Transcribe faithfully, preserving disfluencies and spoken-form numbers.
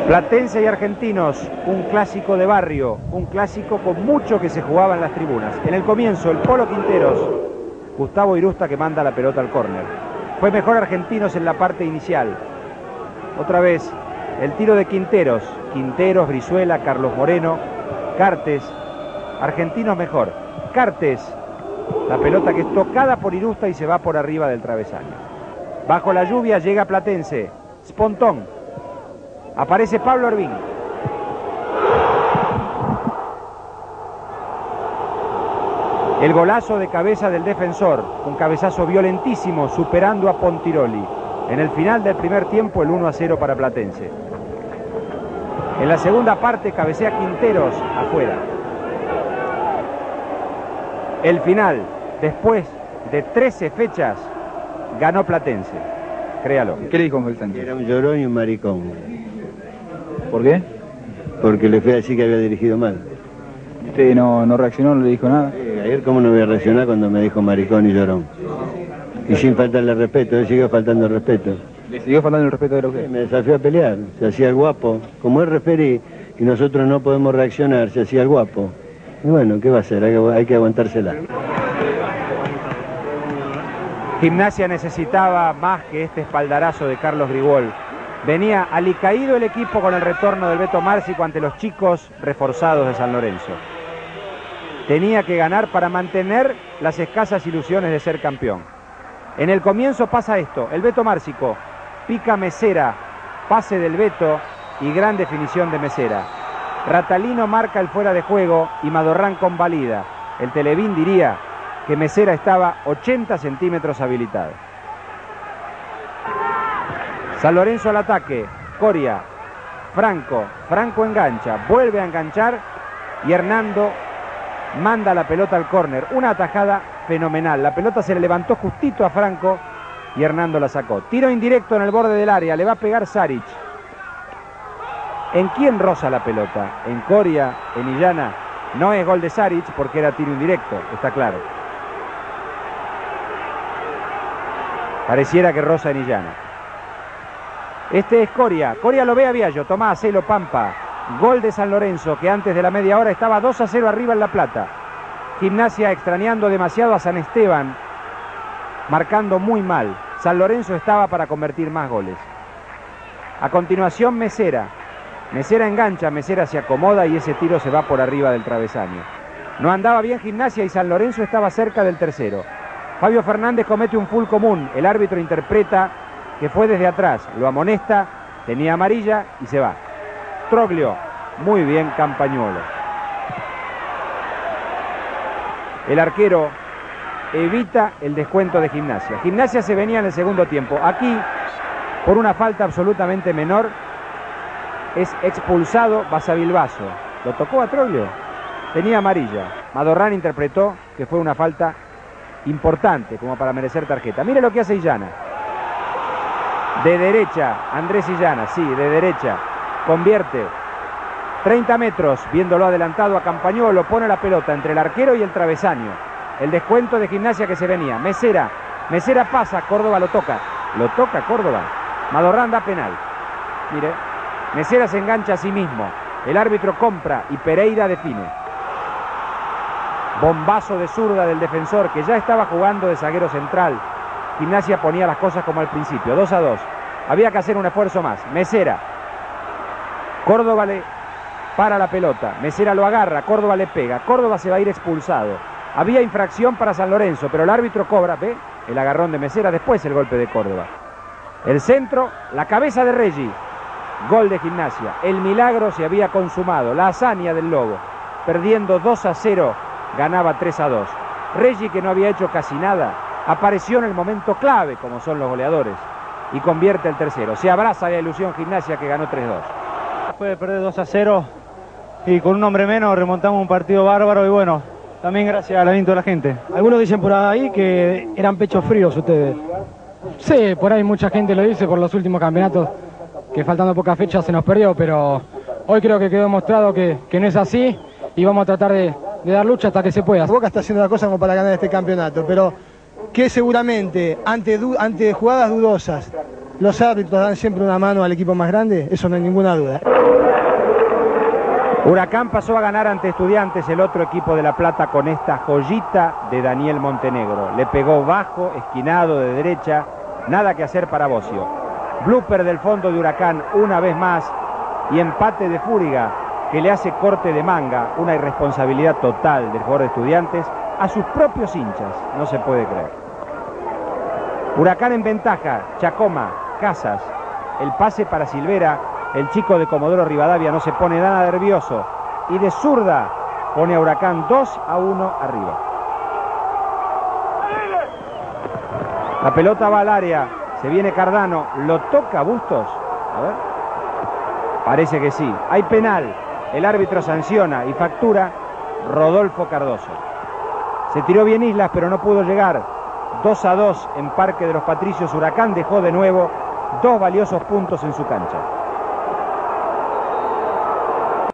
Platense y Argentinos, un clásico de barrio, un clásico con mucho que se jugaba en las tribunas. En el comienzo, el Polo Quinteros, Gustavo Irusta que manda la pelota al córner. Fue mejor Argentinos en la parte inicial. Otra vez, el tiro de Quinteros. Quinteros, Brizuela, Carlos Moreno, Cartes. Argentinos mejor. Cartes, la pelota que es tocada por Irusta y se va por arriba del travesaño. Bajo la lluvia llega Platense. Spontón. Aparece Pablo Ervin. El golazo de cabeza del defensor, un cabezazo violentísimo superando a Pontiroli. En el final del primer tiempo el uno a cero para Platense. En la segunda parte cabecea Quinteros afuera. El final, después de trece fechas, ganó Platense. Créalo. ¿Qué le dijo Ángel Sánchez? Era un llorón y un maricón. ¿Por qué? Porque le fui a decir que había dirigido mal. ¿Usted no, no reaccionó, no le dijo nada? Sí, ayer cómo no voy a reaccionar cuando me dijo maricón y llorón. Y sin faltarle respeto, él siguió faltando el respeto. ¿Le siguió faltando el respeto de usted? Sí, me desafió a pelear, se hacía el guapo. Como él referí y nosotros no podemos reaccionar, se hacía el guapo. Y bueno, ¿qué va a hacer? Hay que, hay que aguantársela. Gimnasia necesitaba más que este espaldarazo de Carlos Grigol. Venía alicaído el equipo con el retorno del Beto Márcico ante los chicos reforzados de San Lorenzo. Tenía que ganar para mantener las escasas ilusiones de ser campeón. En el comienzo pasa esto, el Beto Márcico pica Mesera, pase del Beto y gran definición de Mesera. Ratalino marca el fuera de juego y Madorrán convalida. El Televín diría que Mesera estaba ochenta centímetros habilitado. San Lorenzo al ataque, Coria, Franco, Franco engancha, vuelve a enganchar y Hernando manda la pelota al córner. Una atajada fenomenal, la pelota se le levantó justito a Franco y Hernando la sacó. Tiro indirecto en el borde del área, le va a pegar Saric. ¿En quién roza la pelota? En Coria, en Illana. No es gol de Saric porque era tiro indirecto, está claro. Pareciera que roza en Illana. Este es Coria. Coria lo ve a Viallo. Tomás, Celo, Pampa. Gol de San Lorenzo, que antes de la media hora estaba dos a cero arriba en La Plata. Gimnasia extrañando demasiado a San Esteban, marcando muy mal. San Lorenzo estaba para convertir más goles. A continuación Mesera. Mesera engancha, Mesera se acomoda y ese tiro se va por arriba del travesaño. No andaba bien Gimnasia y San Lorenzo estaba cerca del tercero. Fabio Fernández comete un full común. El árbitro interpreta que fue desde atrás, lo amonesta, tenía amarilla y se va. Troglio, muy bien Campañuolo. El arquero evita el descuento de Gimnasia. Gimnasia se venía en el segundo tiempo. Aquí, por una falta absolutamente menor, es expulsado Basavilbaso. ¿Lo tocó a Troglio? Tenía amarilla. Madorrán interpretó que fue una falta importante como para merecer tarjeta. Mire lo que hace Illana. De derecha, Andrés Illana, sí, de derecha. Convierte. treinta metros, viéndolo adelantado a Campañuolo, pone la pelota entre el arquero y el travesaño. El descuento de Gimnasia que se venía. Mesera, Mesera pasa, Córdoba lo toca. Lo toca Córdoba. Madorrán da penal. Mire, Mesera se engancha a sí mismo. El árbitro compra y Pereira define. Bombazo de zurda del defensor que ya estaba jugando de zaguero central. Gimnasia ponía las cosas como al principio, dos a dos. Había que hacer un esfuerzo más. Mesera. Córdoba le para la pelota. Mesera lo agarra, Córdoba le pega. Córdoba se va a ir expulsado. Había infracción para San Lorenzo, pero el árbitro cobra. ¿Ve? El agarrón de Mesera, después el golpe de Córdoba. El centro, la cabeza de Reggi. Gol de Gimnasia. El milagro se había consumado. La hazaña del Lobo. Perdiendo dos a cero, ganaba tres a dos. Reggi, que no había hecho casi nada, apareció en el momento clave, como son los goleadores, y convierte el tercero. Se abraza la ilusión Gimnasia, que ganó tres dos. Después de perder dos a cero y con un hombre menos remontamos un partido bárbaro y bueno, también gracias al aliento de la gente. Algunos dicen por ahí que eran pechos fríos ustedes. Sí, por ahí mucha gente lo dice por los últimos campeonatos, que faltando pocas fechas se nos perdió, pero hoy creo que quedó demostrado que, que no es así y vamos a tratar de, de dar lucha hasta que se pueda. Boca está haciendo una cosa como para ganar este campeonato, pero que seguramente ante, ante jugadas dudosas los árbitros dan siempre una mano al equipo más grande, eso no hay ninguna duda. Huracán pasó a ganar ante Estudiantes, el otro equipo de La Plata, con esta joyita de Daniel Montenegro. Le pegó bajo, esquinado de derecha, nada que hacer para Bocio. Blooper del fondo de Huracán una vez más y empate de Fúriga, que le hace corte de manga, una irresponsabilidad total del jugador de Estudiantes a sus propios hinchas, no se puede creer. Huracán en ventaja, Chacoma, Casas, el pase para Silvera, el chico de Comodoro Rivadavia no se pone nada nervioso y de zurda pone a Huracán dos a uno arriba. La pelota va al área, se viene Cardano, lo toca Bustos, a ver, parece que sí, hay penal, el árbitro sanciona y factura Rodolfo Cardoso. Se tiró bien Islas pero no pudo llegar. dos a dos en Parque de los Patricios. Huracán dejó de nuevo dos valiosos puntos en su cancha.